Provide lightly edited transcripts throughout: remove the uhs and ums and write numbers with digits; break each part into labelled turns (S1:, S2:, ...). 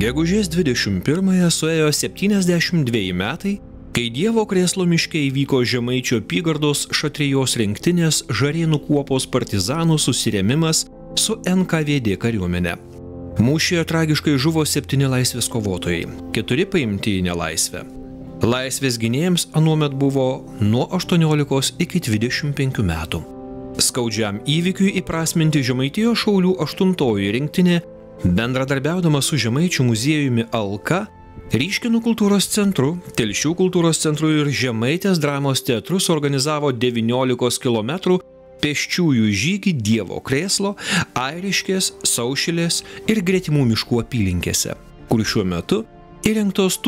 S1: Gegužės 21-ąją suėjo 72 metai, kai Dievo krėslo miške įvyko Žemaičio apygardos Šatrijos rinktinės Žarėnų kuopos partizanų susirėmimas su NKVD kariuomene. Mūšyje tragiškai žuvo 7 laisvės kovotojai, 4 paimti į nelaisvę. Laisvės gynėjams anuomet buvo nuo 18 iki 25 metų. Skaudžiam įvykiui įprasminti Žemaitijos šaulių 8-oji rinktinė, bendradarbiaudama su Žemaičių muziejumi Alka, Ryškinų kultūros centru, Telšių kultūros centru ir Žemaitės dramos teatru suorganizavo 19 km pėsčiųjų žygį Dievo krėslo, Airiškės, Saušilės ir gretimų miškų apylinkėse, kur šiuo metu įrengtos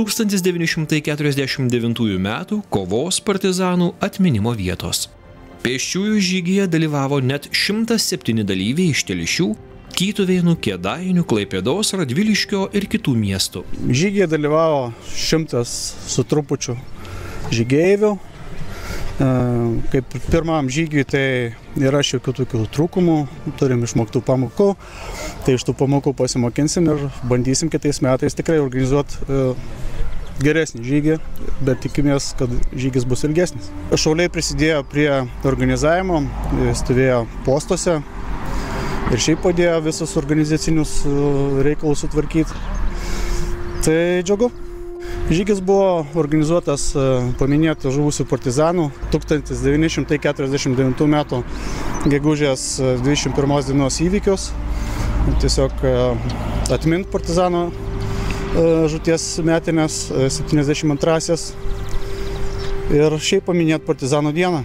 S1: 1949 metų kovos partizanų atminimo vietos. Pėsčiųjų žygyje dalyvavo net 107 dalyviai iš Telšių, Tytuvėnų, Kėdainių, Klaipėdos, Radviliškio ir kitų miestų.
S2: Žygyje dalyvavo 100 su trupučiu žygeivių. Kaip pirmam žygiui tai yra šiokių tokių trūkumų, turim išmoktų pamokų, tai iš tų pamokų pasimokinsim ir bandysim kitais metais tikrai organizuoti geresnį žygį, bet tikimės, kad žygis bus ilgesnis. Šauliai prisidėjo prie organizavimo, stovėjo postuose ir šiaip padėjo visus organizacinius reikalus sutvarkyti. Tai džiugu. Žygis buvo organizuotas paminėtų žuvusių partizanų 1949 metų gegužės 21 dienos įvykius. Tiesiog atmint partizano žūties metinės 72-asias ir šiaip paminėti partizanų dieną.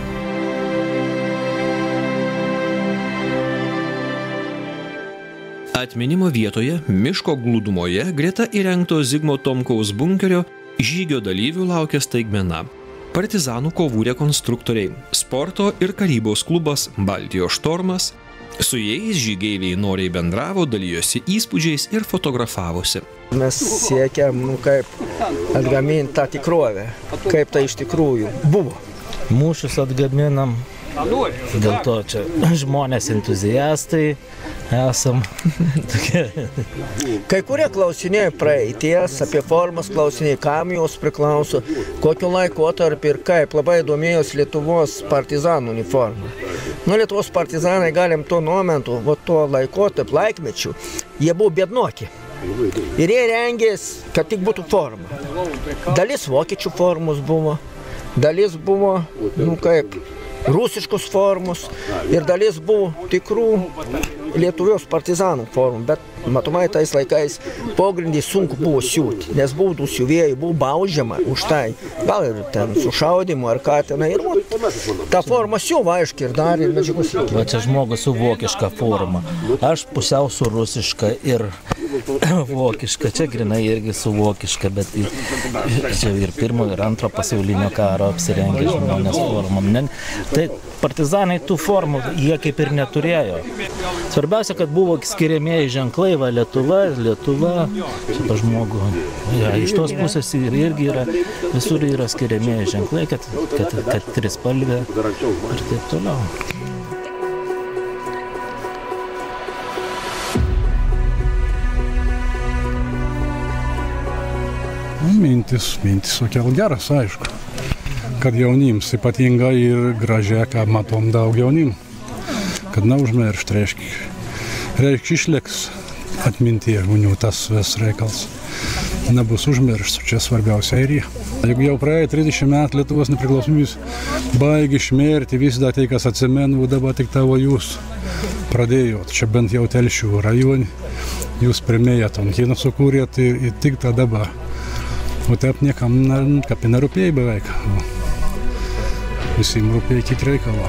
S1: Atminimo vietoje, miško glūdumoje, greta įrengto Zigmo Tomkaus bunkerio, žygio dalyvių laukia staigmena. Partizanų kovų rekonstruktoriai, sporto ir karybos klubas Baltijos štormas. Su jais žygeiviai noriai bendravo, dalijosi įspūdžiais ir fotografavosi.
S3: Mes siekiam, kaip atgaminti tą tikrovę, kaip tai iš tikrųjų buvo.
S4: Mūšius atgaminam, dėl to čia žmonės entuziastai esam.
S3: Kai kurie klausinėjai praeities, apie formas klausinėjai, kam jos priklauso, kokiu laikotarpiu ir kaip, labai domėjos Lietuvos partizanų uniforma. Lietuvos partizanai galim tuo momentu, tuo laikotarpiu, laikmečiu, jie buvo biednoki. Ir jie rengės, kad tik būtų forma. Dalis vokiečių formos buvo, dalis buvo, kaip rusiškos formos ir dalis buvo tikrų Lietuvos partizanų formų, bet matomai tais laikais pogrindį sunku buvo siūti, nes buvo siuvėjai, buvo baudžiama už tai, gal ir ten sušaudymu ar ką ten, ir tą formą siuva, aiškiai, ir darė medžiagos.
S4: Va čia žmogus su vokiška forma, aš pusiau su rusiška ir vokiška, čia grinai irgi su vokiška, bet čia ir pirmo ir antro pasaulinio karo apsirengė žmonės formom. Tai partizanai tų formų jie kaip ir neturėjo. Svarbiausia, kad buvo skiriamieji ženklai, va Lietuva, šitą žmogų. Ja, iš tos pusės irgi yra, visur yra skiriamieji ženklai, kad trispalvė ir taip toliau.
S5: Mintis tokia geras, aišku, kad jaunims ypatingai ir gražiai, ką matom daug jaunim, kad neužmiršt, reiškia išliks atmintyje žmonių tas vis reikals. Nebus užmiršt, čia svarbiausia ir jie. Jeigu jau praėjo 30 metų Lietuvos nepriklausomybės baigi šmėrti, vis dar tai, kas atsimenu, dabar tik tavo jūs pradėjot, čia bent jau Telšių rajone, jūs pirmėjat, kiną sukūrėt ir tik tą dabar. O taip niekam kaip nerūpėjai beveik. Visiem rūpėjai kit reikalo.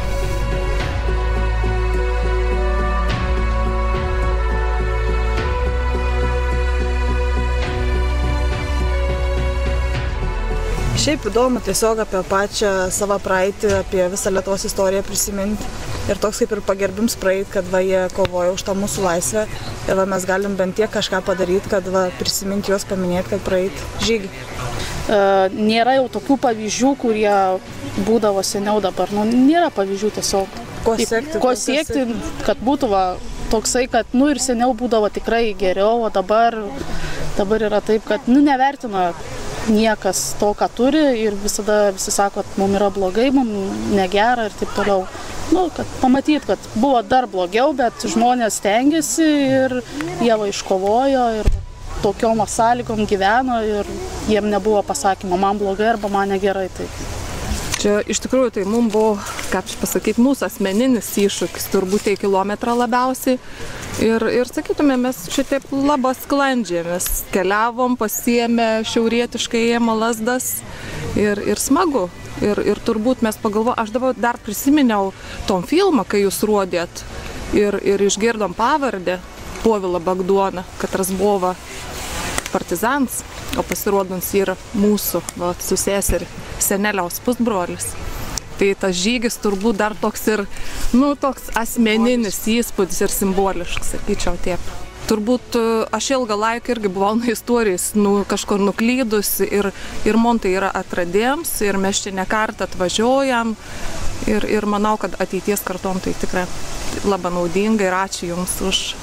S6: Šiaip įdomu tiesiog apie pačią savo praeitį, apie visą Lietuvos istoriją prisiminti. Ir toks kaip ir pagerbims praeit, kad jie kovojo už tą mūsų laisvę. Ir mes galim bent tiek kažką padaryti, kad prisiminti juos, paminėti, kad praeit žygį.
S7: Nėra jau tokių pavyzdžių, kurie būdavo seniau dabar. Nėra pavyzdžių tiesiog. Ko siekti, kad būtų toksai, kad ir seniau būdavo tikrai geriau, o dabar Dabar yra taip, kad nevertina niekas to, ką turi ir visada visi sako, kad mums yra blogai, mums negera ir taip toliau. Kad pamatyt, kad buvo dar blogiau, bet žmonės stengiasi ir jie iškovojo ir tokiom sąlygom gyveno ir jiem nebuvo pasakymo, man blogai arba man negerai. Tai.
S8: Čia iš tikrųjų tai mums buvo, kaip pasakyti, mūsų asmeninis iššūkis, turbūt tai kilometrą labiausiai. Ir sakytume, mes šitaip labai sklandžiai, mes keliavom, pasiėmė šiaurietiškai ėjimo lazdas ir smagu. Ir turbūt mes pagalvojom, aš dabar dar prisiminiau tom filmą, kai jūs rodėt ir išgirdom pavardę Povilą Bagdoną, kad Razbova partizans, o pasirodant yra mūsų su seseri seneliaus pusbrolis. Tai tas žygis turbūt dar toks ir, toks asmeninis įspūdis ir simboliškas, sakyčiau taip. Turbūt aš ilgą laiką irgi buvau nuo istorijos kažkur nuklydusi ir man tai yra atradėms ir mes čia ne kartą atvažiuojam ir manau, kad ateities kartom tai tikrai labai naudinga ir ačiū Jums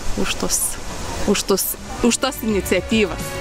S8: už tas iniciatyvas.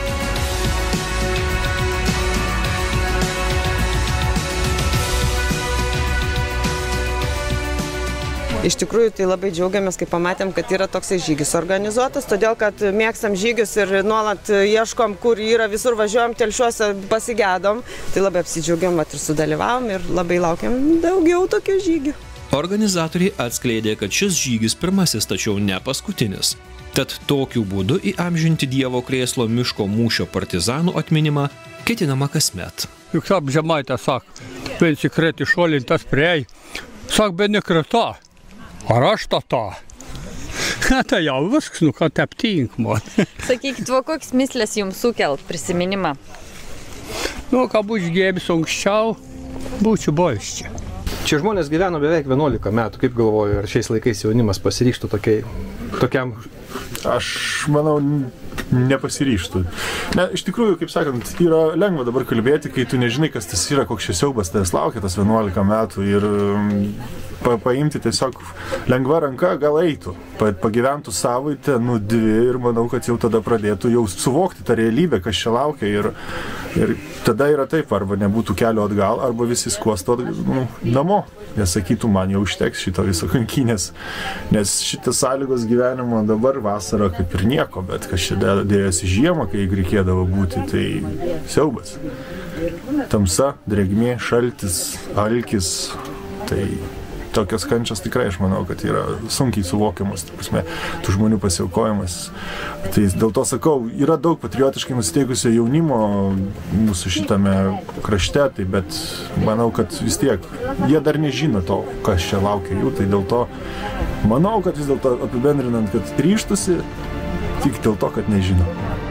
S9: Iš tikrųjų, tai labai džiaugiamės, kai pamatėm, kad yra toksai žygis organizuotas, todėl kad mėgstam žygius ir nuolat ieškom, kur yra, visur važiuojam, telšiuose pasigedom. Tai labai apsidžiaugiam ir sudalyvavom ir labai laukiam daugiau tokių žygių.
S1: Organizatoriai atskleidė, kad šis žygis pirmasis, tačiau ne paskutinis. Tad tokiu būdu įamžinti Dievo Krėslo miško mūšio partizanų atminimą ketinama kasmet.
S10: Juk sap Žemaitė sak, pensi kreti šolintas priei, sak be nekreta. Ar aš tą? Tai jau viskas, kad aptink man.
S11: Sakykit, koks mislės jums sukelt prisiminimą?
S10: Ką būčiau gėbis anksčiau, būčiau buvęs čia.
S12: Čia žmonės gyveno beveik 11 metų, kaip galvoju, ar šiais laikais jaunimas pasiryžtų tokiam?
S13: Aš manau, nepasiryžtų. Iš tikrųjų, kaip sakant, yra lengva dabar kalbėti, kai tu nežinai, kas tas yra, koks šis siaubas tavęs laukia tas 11 metų ir paimti tiesiog lengva ranka gal eitų, pagyventų savaitę, 2 ir manau, kad jau tada pradėtų jau suvokti tą realybę, kas čia laukia ir tada yra taip, arba nebūtų kelio atgal, arba visi skuosto namo, nes sakytų, man jau užteks šito viso kankynės, nes šitas sąlygos gyvenimo dabar vasara kaip ir nieko, bet kas čia dėjosi žiemą, kai reikėdavo būti, tai siaubas. Tamsa, drėgmė, šaltis, alkis, tai tokios kančios tikrai, aš manau, kad yra sunkiai suvokiamas, tų žmonių pasiaukojimas. Tai dėl to sakau, yra daug patriotiškai nusiteikusio jaunimo mūsų šitame krašte, tai bet manau, kad vis tiek jie dar nežino to, kas čia laukia jų, tai dėl to manau, kad vis dėlto apibendrinant, kad ryžtųsi tik dėl to, kad nežino.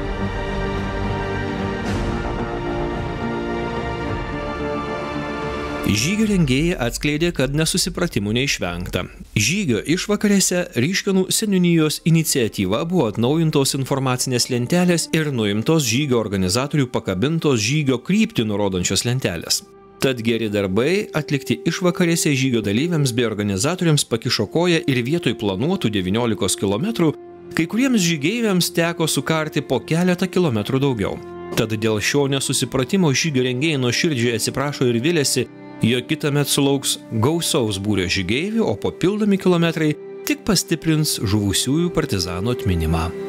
S1: Žygio rengėjai atskleidė, kad nesusipratimų neišvengta. Žygio išvakarėse Ryškionių seniūnijos iniciatyva buvo atnaujintos informacinės lentelės ir nuimtos žygio organizatorių pakabintos žygio kryptį nurodančios lentelės. Tad geri darbai atlikti išvakarėse žygio dalyviams bei organizatoriams pakišo koją ir vietoj planuotų 19 km, kai kuriems žygeiviams teko sukarti po keletą kilometrų daugiau. Tad dėl šio nesusipratimo žygio rengėjai nuoširdžiai atsiprašo ir viliasi, jog kitąmet sulauks gausaus būrio žygeivių, o papildomi kilometrai tik pastiprins žuvusiųjų partizanų atminimą.